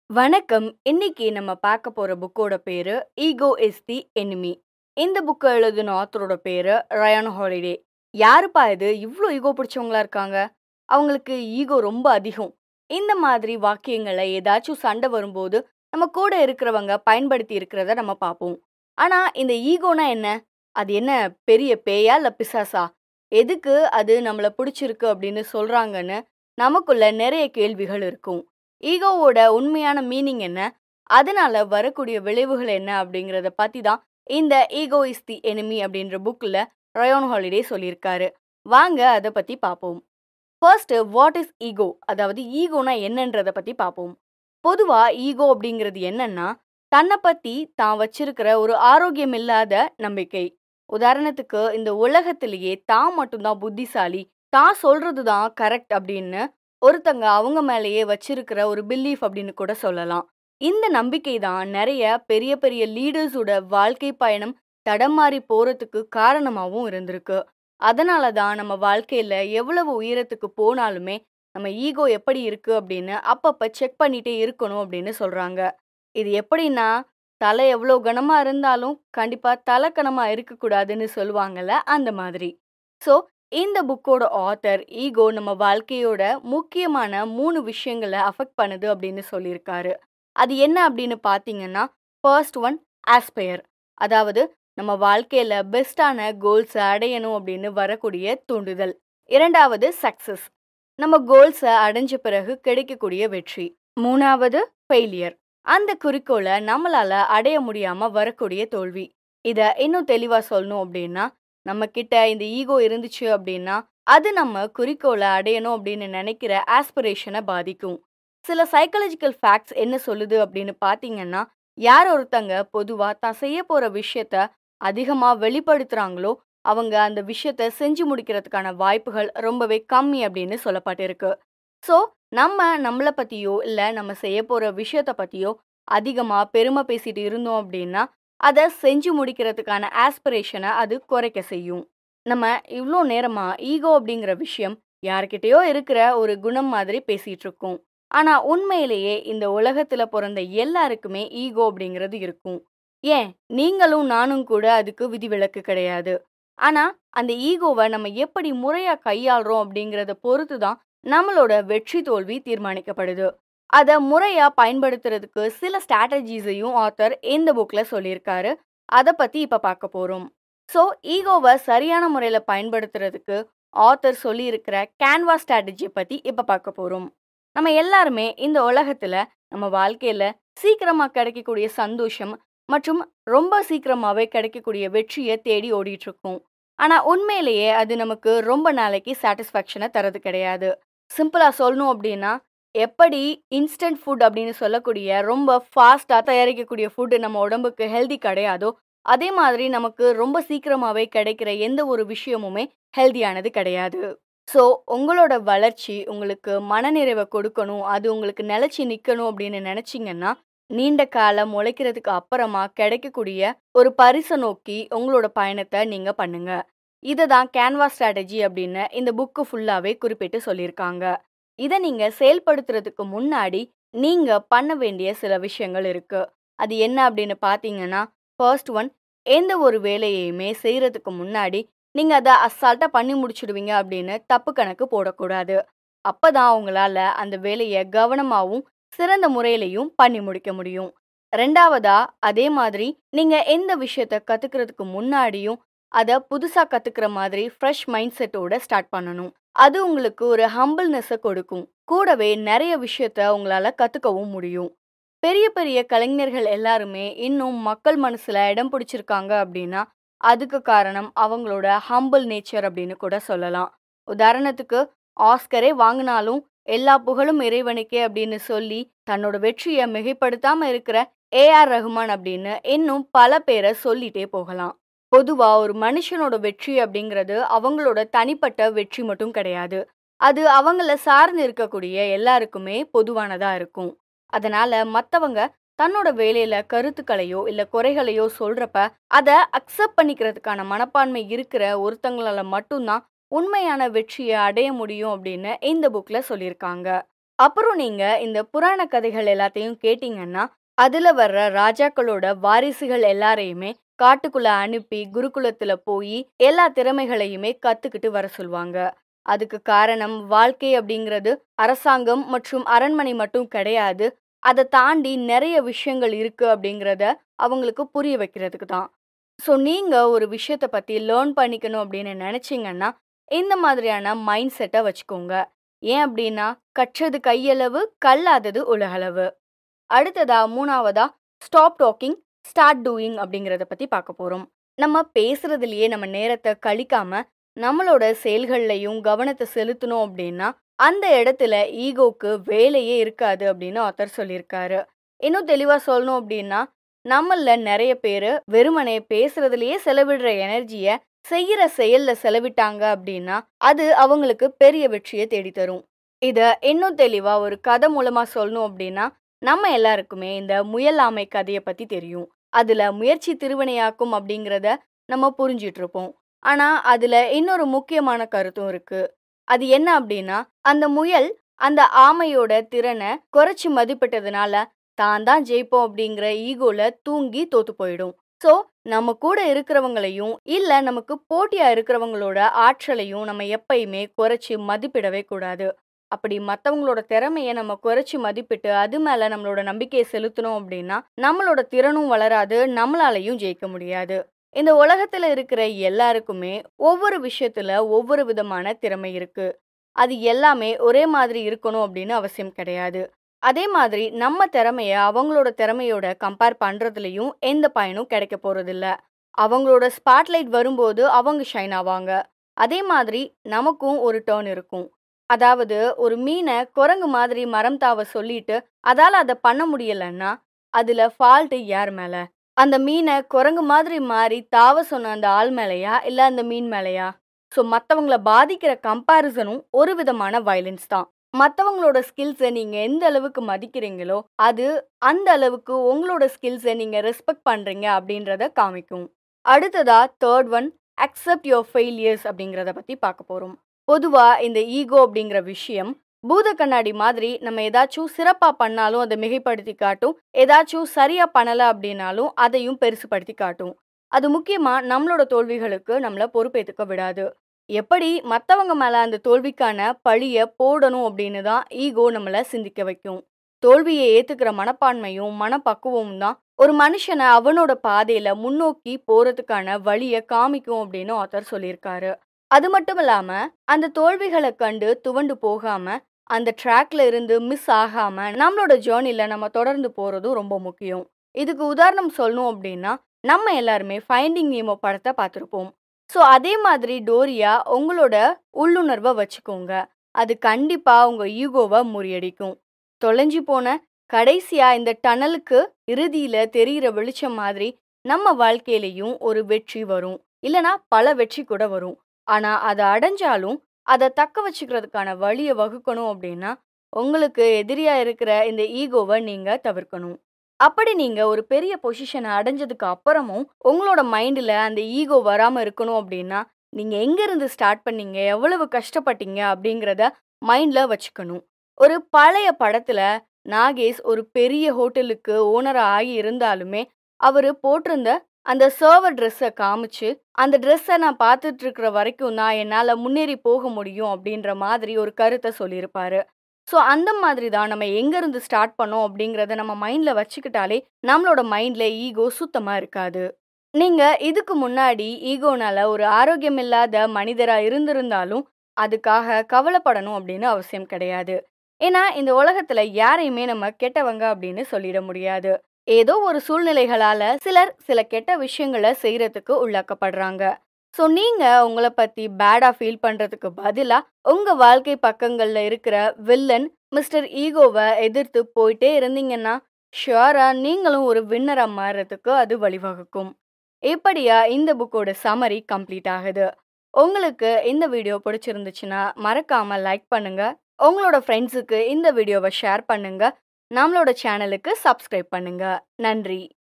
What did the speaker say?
வணக்கம். இன்னைக்கு நம்ம பார்க்க போற புக்கோட பேரு ஈகோ இஸ் தி எனிமி. இந்த புக்க எழுதின ஆத்தரோட பேரு ரயான் ஹாலிடே. யாருப்பா இது? இவ்ளோ ஈகோ பிடிச்சவங்களா இருக்காங்க. அவங்களுக்கு ஈகோ ரொம்ப அதிகம். இந்த மாதிரி வாக்கியங்கள ஏதாச்சும் சண்டை வரும்போது நம்ம கூட இருக்கிறவங்க பயன்படுத்தி இருக்கிறத நம்ம பார்ப்போம். ஆனா இந்த ஈகோனா என்ன? அது என்ன பெரிய பேயா இல்ல பிசாசா? எதுக்கு அது நம்மள பிடிச்சிருக்கு அப்படின்னு சொல்றாங்கன்னு நமக்குள்ள நிறைய கேள்விகள் இருக்கும். ஈகோவோட உண்மையான மீனிங் என்ன? அதனால வரக்கூடிய விளைவுகள் என்ன? அப்படிங்கிறத பத்தி தான் இந்த ஈகோ இஸ் தி எனிமி அப்படின்ற புக்ல ரயான் ஹாலிடே சொல்லியிருக்காரு. வாங்க அத பத்தி பார்ப்போம். First what is ego? அதாவது ஈகோனா என்னன்றத பத்தி பார்ப்போம். பொதுவா ஈகோ அப்படிங்கிறது என்னன்னா, தன்னை பத்தி தான் வச்சிருக்கிற ஒரு ஆரோக்கியம் இல்லாத நம்பிக்கை. உதாரணத்துக்கு இந்த உலகத்திலேயே தான் மட்டும்தான் புத்திசாலி, தான் சொல்றது தான் கரெக்ட் அப்படின்னு ஒருத்தங்க அவங்க மேலேயே வச்சிருக்கிற ஒரு பிலீஃப் அப்படின்னு கூட சொல்லலாம். இந்த நம்பிக்கை தான் நிறைய பெரிய பெரிய லீடர்ஸோட வாழ்க்கை பயணம் தடமாறி போறதுக்கு காரணமாவும் இருந்திருக்கு. அதனால தான் நம்ம வாழ்க்கையில எவ்வளவு உயரத்துக்கு போனாலுமே நம்ம ஈகோ எப்படி இருக்கு அப்படின்னு அப்பப்ப செக் பண்ணிட்டே இருக்கணும் அப்படின்னு சொல்றாங்க. இது எப்படின்னா, தலை எவ்வளோ கனமா இருந்தாலும் கண்டிப்பா தலக்கணமா இருக்கக்கூடாதுன்னு சொல்லுவாங்கல்ல, அந்த மாதிரி. ஸோ இந்த புக்கோட ஆத்தர் ஈகோ நம்ம வாழ்க்கையோட முக்கியமான 3 விஷயங்கள அஃபெக்ட் பண்ணுது அப்படின்னு சொல்லியிருக்காரு. அது என்ன அப்படின்னு பார்த்தீங்கன்னா, ஃபர்ஸ்ட் ஒன் ஆஸ்பயர். அதாவது நம்ம வாழ்க்கையில பெஸ்ட்டான கோல்ஸ அடையணும் அப்படின்னு வரக்கூடிய தூண்டுதல். 2வது சக்சஸ். நம்ம கோல்ஸ அடைஞ்ச பிறகு கிடைக்கக்கூடிய வெற்றி. 3வது ஃபெயிலியர். அந்த குறிக்கோள நம்மளால அடைய முடியாம வரக்கூடிய தோல்வி. இத இன்னும் தெளிவா சொல்லணும் அப்படின்னா, நம்ம கிட்ட இந்த ஈகோ இருந்துச்சு அப்படின்னா, அது நம்ம குறிக்கோள அடையணும் அப்படின்னு நினைக்கிற ஆஸ்பிரேஷனை பாதிக்கும். சில சைக்காலஜிக்கல் ஃபேக்ட்ஸ் என்ன சொல்லுது அப்படின்னு பார்த்தீங்கன்னா, யார் ஒருத்தங்க பொதுவா தான் செய்ய போற விஷயத்த அதிகமா வெளிப்படுத்துறாங்களோ, அவங்க அந்த விஷயத்த செஞ்சு முடிக்கிறதுக்கான வாய்ப்புகள் ரொம்பவே கம்மி அப்படின்னு சொல்லப்பட்டிருக்கு. ஸோ, நம்ம நம்மள பத்தியோ, இல்ல நம்ம செய்ய போற விஷயத்த பத்தியோ அதிகமா பெருமை பேசிட்டு இருந்தோம் அப்படின்னா, அத செஞ்சு முடிக்கிறதுக்கான ஆஸ்பிரேஷன அது குறைக்க செய்யும். நம்ம இவ்ளோ நேரமா ஈகோ அப்படிங்கிற விஷயம் யார்கிட்டயோ இருக்கிற ஒரு குணம் மாதிரி பேசிட்டு இருக்கோம். ஆனா உண்மையிலேயே இந்த உலகத்துல பொறந்த எல்லாருக்குமே ஈகோ அப்படிங்கிறது இருக்கும். ஏன் நீங்களும் நானும் கூட அதுக்கு விதிவிலக்கு கிடையாது. ஆனா அந்த ஈகோவ நம்ம எப்படி முறையா கையாளுறோம் அப்படிங்கிறத பொறுத்து தான் நம்மளோட வெற்றி தோல்வி தீர்மானிக்கப்படுது. அத முறையா பயன்படுத்துறதுக்கு சில ஸ்ட்ராட்டஜிஸையும் ஆத்தர் இந்த புக்ல சொல்லியிருக்காரு. அத பத்தி இப்ப பார்க்க போறோம். ஸோ ஈகோவ சரியான முறையில பயன்படுத்துறதுக்கு ஆத்தர் சொல்லியிருக்கிற கேன்வாஸ் ஸ்ட்ராட்டஜிய பத்தி இப்ப பார்க்க போறோம். நம்ம எல்லாருமே இந்த உலகத்துல நம்ம வாழ்க்கையில சீக்கிரமா கிடைக்கக்கூடிய சந்தோஷம் மற்றும் ரொம்ப சீக்கிரமாவே கிடைக்கக்கூடிய வெற்றிய தேடி ஓடிட்டு இருக்கோம். ஆனா உண்மையிலேயே அது நமக்கு ரொம்ப நாளைக்கு சாட்டிஸ்ஃபேக்ஷனை தரது கிடையாது. சிம்பிளா சொல்லணும் அப்படின்னா, எப்படி இன்ஸ்டன்ட் ஃபுட் அப்படின்னு சொல்லக்கூடிய ரொம்ப ஃபாஸ்டா தயாரிக்கக்கூடிய ஃபுட் நம்ம உடம்புக்கு ஹெல்தி கிடையாதோ, அதே மாதிரி நமக்கு ரொம்ப சீக்கிரமாவே கிடைக்கிற எந்த ஒரு விஷயமுமே ஹெல்தியானது கிடையாது. ஸோ உங்களோட வளர்ச்சி உங்களுக்கு மனநிறைவ கொடுக்கணும், அது உங்களுக்கு நிலைச்சு நிக்கணும் அப்படின்னு நினைச்சீங்கன்னா, நீண்ட காலம் உழைக்கிறதுக்கு அப்புறமா கிடைக்கக்கூடிய ஒரு பரிச நோக்கி உங்களோட பயணத்த நீங்க பண்ணுங்க. இத தான் கேன்வாஸ் ஸ்ட்ராட்டஜி அப்படின்னு இந்த புக்கு ஃபுல்லாவே குறிப்பிட்டு சொல்லியிருக்காங்க. இத நீங்க செயல்படுத்துறதுக்கு முன்னாடி நீங்க பண்ண வேண்டிய சில விஷயங்கள் இருக்கு. அது என்ன அப்படின்னு பார்த்தீங்கன்னா, ஃபர்ஸ்ட் ஒன், எந்த ஒரு வேலையையுமே செய்றதுக்கு முன்னாடி நீங்க அத அசால்ட்டா பண்ணி முடிச்சுடுவீங்க அப்படின்னு தப்பு கணக்கு போடக்கூடாது. அப்பதான் உங்களால அந்த வேலைய கவனமாவும், சிறந்த முறையிலயும் பண்ணி முடிக்க முடியும். 2வதா, அதே மாதிரி நீங்க எந்த விஷயத்த கத்துக்கிறதுக்கு முன்னாடியும் அத புதுசா கத்துக்கிற மாதிரி ஃப்ரெஷ் மைண்ட் செட்டோட ஸ்டார்ட் பண்ணணும். அது உங்களுக்கு ஒரு ஹம்பிள்னஸ கொடுக்கும். கூடவே நிறைய விஷயத்த உங்களால கத்துக்கவும் முடியும். பெரிய பெரிய கலைஞர்கள் எல்லாருமே இன்னும் மக்கள் மனசுல இடம் பிடிச்சிருக்காங்க அப்படின்னா, அதுக்கு காரணம் அவங்களோட ஹம்பிள் நேச்சர் அப்படின்னு கூட சொல்லலாம். உதாரணத்துக்கு ஆஸ்கரே வாங்கினாலும் எல்லா புகழும் இறைவனுக்கே அப்படின்னு சொல்லி தன்னோட வெற்றியை மிகைப்படுத்தாம இருக்கிற ஏஆர் ரஹ்மான் அப்படின்னு இன்னும் பல பேரை சொல்லிட்டே போகலாம். பொதுவா ஒரு மனுஷனோட வெற்றி அப்படிங்கிறது அவங்களோட தனிப்பட்ட வெற்றி மட்டும் கிடையாது. அது அவங்கள சார்ந்து இருக்கக்கூடிய எல்லாருக்குமே பொதுவானதா இருக்கும். அதனால மத்தவங்க தன்னோட வேலையில கருத்துக்களையோ இல்ல குறைகளையோ சொல்றப்ப அத அக்செப்ட் பண்ணிக்கிறதுக்கான மனப்பான்மை இருக்கிற ஒருத்தங்களால மட்டும்தான் உண்மையான வெற்றியை அடைய முடியும் அப்படின்னு இந்த புக்ல சொல்லியிருக்காங்க. அப்புறம் நீங்க இந்த புராண கதைகள் எல்லாத்தையும் கேட்டீங்கன்னா, அதுல வர்ற ராஜாக்களோட வாரிசுகள் எல்லாரையுமே காட்டுக்குள்ள அனுப்பி குருகுலத்துல போயி எல்லா திறமைகளையுமே கத்துக்கிட்டு வர சொல்லுவாங்க. அதுக்கு காரணம் வாழ்க்கை அப்படிங்கிறது அரசாங்கம் மற்றும் அரண்மனை மட்டும் கிடையாது. அத தாண்டி நெறைய விஷயங்கள் இருக்கு அப்படிங்கிறத அவங்களுக்கு புரிய வைக்கிறதுக்கு தான். ஸோ நீங்க ஒரு விஷயத்த பத்தி லேர்ன் பண்ணிக்கணும் அப்படின்னு நெனச்சீங்கன்னா, இந்த மாதிரியான மைண்ட் செட்ட வச்சுக்கோங்க. ஏன் அப்படின்னா, கற்றது கையளவு, கல்லாதது உலகளவு. அடுத்ததா 3வதா ஸ்டாப் டாக்கிங், ஸ்டார்ட் டூயிங் அப்படிங்கிறத பத்தி பார்க்க போறோம். நம்ம பேசுறதுலயே நம்ம நேரத்த கழிக்காம, நம்மளோட செயல்கள்லயும் கவனத்த செலுத்தணும் அப்படின்னா, அந்த இடத்துல ஈகோக்கு வேலையே இருக்காது அப்படின்னு ஆத்தர் சொல்லியிருக்காரு. இன்னும் தெளிவா சொல்லணும் அப்படின்னா, நம்மள்ல நெறைய பேரு வெறுமனே பேசுறதுலயே செலவிடுற எனர்ஜிய செய்யற செயல்ல செலவிட்டாங்க அப்படின்னா, அது அவங்களுக்கு பெரிய வெற்றிய தேடித் தரும். இத இன்னும் தெளிவா ஒரு கதை மூலமா சொல்லணும் அப்படின்னா, நம்ம எல்லாருக்குமே இந்த முயல் ஆமை கதைய பத்தி தெரியும். அதுல முயற்சி திருவினையாக்கும் அப்படிங்கிறத நம்ம புரிஞ்சிட்டு இருப்போம். ஆனா, அதுல இன்னொரு முக்கியமான கருத்தும் இருக்கு. அது என்ன அப்படின்னா, அந்த முயல் அந்த ஆமையோட திறன குறைச்சு மதிப்பிட்டதுனால, தான் தான் ஜெயிப்போம் அப்படிங்கிற ஈகோல தூங்கி தோத்து போயிடும். ஸோ, நம்ம கூட இருக்கிறவங்களையும், இல்ல நமக்கு போட்டியா இருக்கிறவங்களோட ஆற்றலையும் நம்ம எப்பயுமே குறைச்சு மதிப்பிடவே கூடாது. அப்படி மத்தவங்களோட திறமைய நம்ம குறைச்சு மதிப்பிட்டு, அது மேல நம்மளோட நம்பிக்கைய செலுத்துனோம் அப்படின்னா, நம்மளோட திறனும் வளராது, நம்மளாலயும் ஜெயிக்க முடியாது. இந்த உலகத்துல இருக்கிற எல்லாருக்குமே ஒவ்வொரு விஷயத்துல ஒவ்வொரு விதமான திறமை இருக்கு. அது எல்லாமே ஒரே மாதிரி இருக்கணும் அப்படின்னு அவசியம் கிடையாது. அதே மாதிரி நம்ம திறமைய அவங்களோட திறமையோட கம்பேர் பண்றதுலயும் எந்த பயனும் கிடைக்க போறதில்ல. அவங்களோட ஸ்பாட்லைட் வரும்போது அவங்க ஷைன் ஆவாங்க. அதே மாதிரி நமக்கும் ஒரு டர்ன் இருக்கும். அதாவது ஒரு மீன குரங்கு மாதிரி மரம் தாவ சொல்லிட்டு, அதால அத பண்ண முடியலன்னா, அதுல ஃபால்ட் யார் மேல? அந்த மீன குரங்கு மாதிரி மாறி தாவ சொன்ன அந்த ஆள் மேலயா? இல்ல அந்த மீன் மேலயா? ஸோ மத்தவங்கள பாதிக்கிற கம்பேரிசனும் ஒரு விதமான வயலன்ஸ் தான். மத்தவங்களோட ஸ்கில்ஸ நீங்க எந்த அளவுக்கு மதிக்கிறீங்களோ, அது அந்த அளவுக்கு உங்களோட ஸ்கில்ஸ நீங்க ரெஸ்பெக்ட் பண்றீங்க அப்படின்றத காமிக்கும். அடுத்ததா 3rd one accept your failures அப்படிங்கிறத பத்தி பார்க்க போறோம். பொதுவா இந்த ஈகோ அப்படிங்கிற விஷயம் பூத கண்ணாடி மாதிரி நம்ம ஏதாச்சும் சிறப்பா பண்ணாலும் அதை மிகைப்படுத்தி காட்டும். ஏதாச்சும் சரியா பண்ணல அப்படின்னாலும் அதையும் பெருசுபடுத்தி காட்டும். அது முக்கியமா நம்மளோட தோல்விகளுக்கு நம்மள பொறுப்பேத்துக்க விடாது. எப்படி மத்தவங்க மேல அந்த தோல்விக்கான பழிய போடணும் அப்படின்னு தான் ஈகோ நம்மள சிந்திக்க வைக்கும். தோல்வியை ஏத்துக்கிற மனப்பான்மையும் மனப்பக்குவமும் தான் ஒரு மனுஷனை அவனோட பாதையில முன்னோக்கி போறதுக்கான வழிய காமிக்கும் அப்படின்னு ஆத்தர் சொல்லியிருக்காரு. அது மட்டும் இல்லாம அந்த தோல்விகளை கண்டு துவண்டு போகாம அந்த ட்ராக்ல இருந்து மிஸ் ஆகாம நம்மளோட ஜேர்னில நம்ம தொடர்ந்து போறதும் ரொம்ப முக்கியம். இதுக்கு உதாரணம் சொல்லணும் அப்படின்னா, நம்ம எல்லாருமே ஃபைண்டிங் நீமோ படத்தை பார்த்துருப்போம். ஸோ அதே மாதிரி டோரியா உங்களோட உள்ளுணர்வை வச்சுக்கோங்க. அது கண்டிப்பா உங்க ஈகோவை முறியடிக்கும். தொலைஞ்சு போன கடைசியா இந்த டனலுக்கு இறுதியில தெரிகிற வெளிச்சம் மாதிரி நம்ம வாழ்க்கையிலையும் ஒரு வெற்றி வரும். இல்லனா பல வெற்றி கூட வரும். ஆனா அத அடைஞ்சாலும் அத தக்க வச்சுக்கிறதுக்கான வழிய வகுக்கணும் அப்படின்னா, உங்களுக்கு எதிரியா இருக்கிற இந்த ஈகோவை நீங்க தவிர்க்கணும். அப்படி நீங்க ஒரு பெரிய பொசிஷனை அடைஞ்சதுக்கு அப்புறமும் உங்களோட மைண்ட்ல அந்த ஈகோ வராம இருக்கணும் அப்படின்னா, நீங்க எங்க இருந்து ஸ்டார்ட் பண்ணீங்க, எவ்வளவு கஷ்டப்பட்டீங்க அப்படிங்கிறத மைண்ட்ல வச்சுக்கணும். ஒரு பழைய படத்துல நாகேஷ் ஒரு பெரிய ஹோட்டலுக்கு ஓனரா ஆகி இருந்தாலுமே, அவரு போட்டிருந்த அந்த சர்வர் ட்ரெஸ்ஸை காமிச்சு, அந்த ட்ரெஸ்ஸை நான் பார்த்துட்டு இருக்கிற வரைக்கும் தான் என்னால முன்னேறி போக முடியும் அப்படின்ற மாதிரி ஒரு கருத்தை சொல்லியிருப்பாரு. ஸோ அந்த மாதிரி தான் நம்ம எங்கேருந்து ஸ்டார்ட் பண்ணோம் அப்படிங்கிறத நம்ம மைண்டில் வச்சுக்கிட்டாலே நம்மளோட மைண்டில் ஈகோ சுத்தமாக இருக்காது. நீங்கள் இதுக்கு முன்னாடி ஈகோனால ஒரு ஆரோக்கியம் இல்லாத மனிதராக இருந்திருந்தாலும் அதுக்காக கவலைப்படணும் அப்படின்னு அவசியம் கிடையாது. ஏன்னா இந்த உலகத்தில் யாரையுமே நம்ம கெட்டவங்க அப்படின்னு சொல்லிட முடியாது. ஏதோ ஒரு சூழ்நிலைகளால சிலர் சில கெட்ட விஷயங்களை செய்யறதுக்கு உள்ளாக்கப்படுறாங்க. ஸோ நீங்க உங்கள பத்தி பேடா ஃபீல் பண்றதுக்கு பதிலா உங்க வாழ்க்கை பக்கங்கள்ல இருக்கிற வில்லன் மிஸ்டர் ஈகோவை எதிர்த்து போயிட்டே இருந்தீங்கன்னா ஷுவரா நீங்களும் ஒரு வின்னரா மாறுறதுக்கு அது வழிவகுக்கும். இப்படியா இந்த புக்கோட சம்மரி கம்ப்ளீட் ஆகுது. உங்களுக்கு இந்த வீடியோ பிடிச்சிருந்துச்சுன்னா மறக்காம லைக் பண்ணுங்க. உங்களோட ஃப்ரெண்ட்ஸுக்கு இந்த வீடியோவை ஷேர் பண்ணுங்க. நம்மளோட சேனலுக்கு சப்ஸ்கிரைப் பண்ணுங்க. நன்றி.